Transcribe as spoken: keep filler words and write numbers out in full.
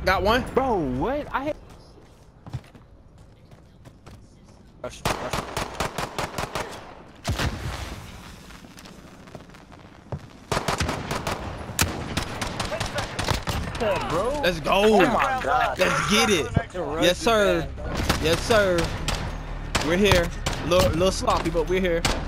Got one. Bro, what? I hit. Rush, rush. Bro. Let's go. Oh my God. Let's get it. Yes, sir. Yes, sir. We're here. Little, little sloppy, but we're here.